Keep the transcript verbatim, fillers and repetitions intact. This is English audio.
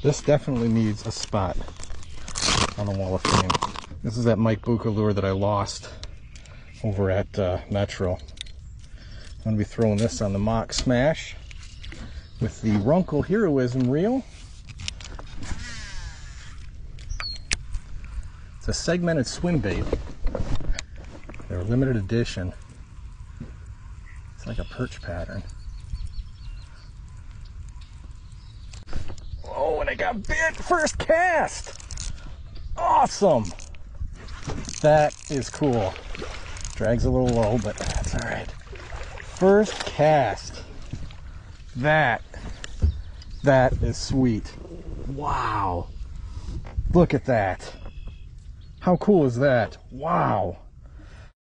This definitely needs a spot on the wall of fame. This is that Mike Bucca lure that I lost over at uh, Metro. I'm going to be throwing this on the Mock Smash with the Runkle Heroism reel. It's a segmented swim bait. They're limited edition. It's like a perch pattern. Oh, and I got bit first cast. Awesome. That is cool. Drag's a little low, but that's all right. First cast. That, that is sweet. Wow. Look at that. How cool is that? Wow.